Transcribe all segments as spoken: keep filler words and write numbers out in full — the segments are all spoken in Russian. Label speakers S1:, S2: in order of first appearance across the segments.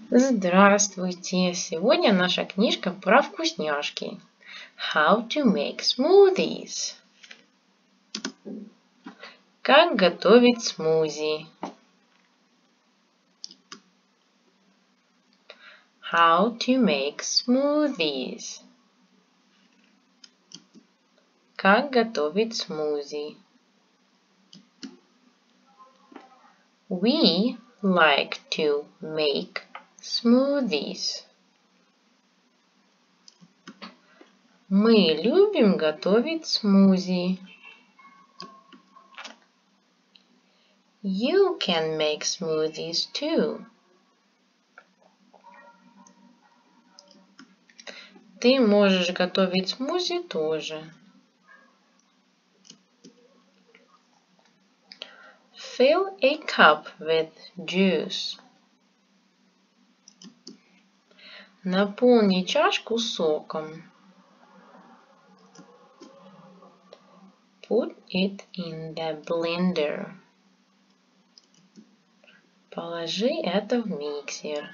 S1: Здравствуйте! Сегодня наша книжка про вкусняшки. How to make smoothies. Как готовить смузи. How to make smoothies. Как готовить смузи. We like to make smoothies. Мы любим готовить смузи. You can make smoothies too. Ты можешь готовить смузи тоже. Fill a cup with juice. Наполни чашку соком. Put it in the blender. Положи это в миксер.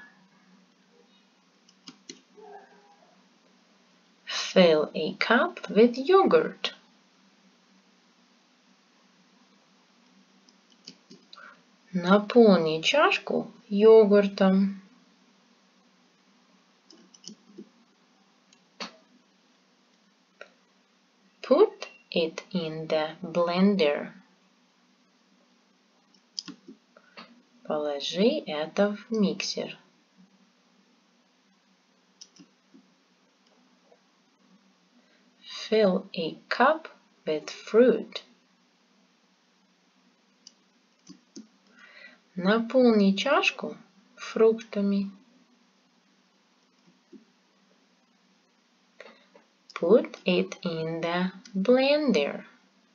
S1: Fill a cup with yogurt. Наполни чашку йогуртом. Put it in the blender. Положи это в миксер. Fill a cup with fruit. Наполни чашку фруктами. Put it in the blender.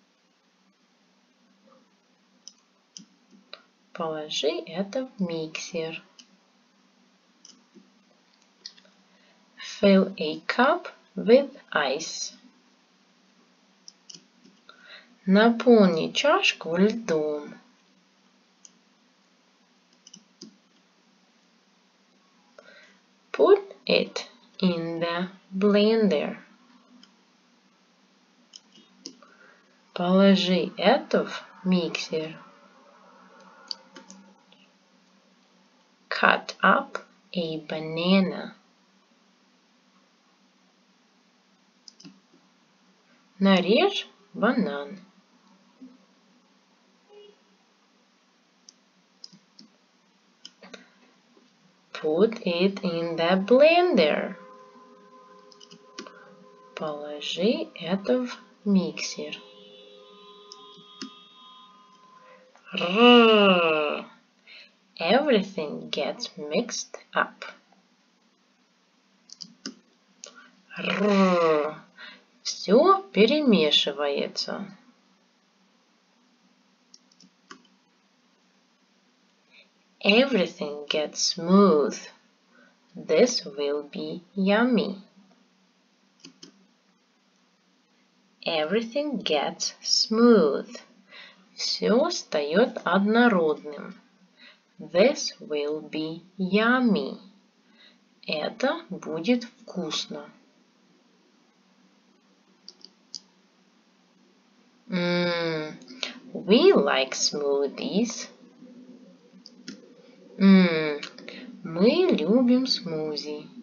S1: Положи это в миксер. Fill a cup with ice. Наполни чашку льдом. Put it in the blender. Положи это в миксер. Cut up a banana. Нарежь банан. Put it in the blender. Положи это в миксер. Rrrr. Everything gets mixed up. Rrrr. Все перемешивается. Everything gets smooth. This will be yummy. Everything gets smooth. Все стает однородным. This will be yummy. Это будет вкусно. Mm, we like smoothies. Mm, мы любим смузи.